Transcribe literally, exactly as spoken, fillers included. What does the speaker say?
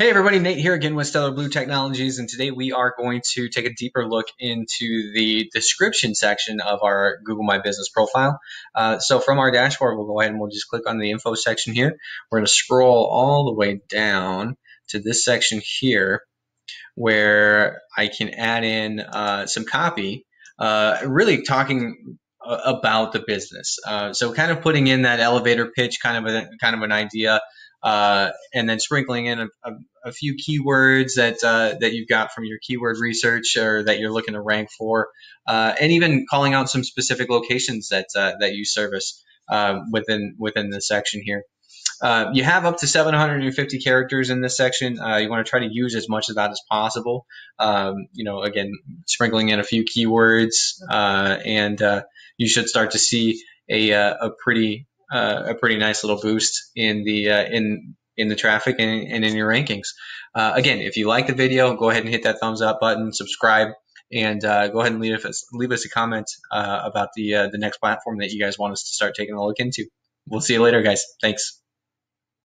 Hey everybody, Nate here again with Stellar Blue Technologies, and today we are going to take a deeper look into the description section of our Google My Business profile. Uh, so from our dashboard, we'll go ahead and we'll just click on the info section here. We're going to scroll all the way down to this section here where I can add in uh, some copy, uh, really talking about the business. Uh, so kind of putting in that elevator pitch, kind of a kind of an idea, uh, and then sprinkling in a, a, a few keywords that uh, that you've got from your keyword research or that you're looking to rank for, uh, and even calling out some specific locations that uh, that you service uh, within within the section here. Uh, you have up to seven hundred fifty characters in this section. Uh, you want to try to use as much of that as possible. Um, you know, again, sprinkling in a few keywords, uh, and uh, you should start to see a a pretty uh, a pretty nice little boost in the uh, in in the traffic and, and in your rankings. Uh, again, if you like the video, go ahead and hit that thumbs up button, subscribe, and uh, go ahead and leave us leave us a comment uh, about the uh, the next platform that you guys want us to start taking a look into. We'll see you later, guys. Thanks.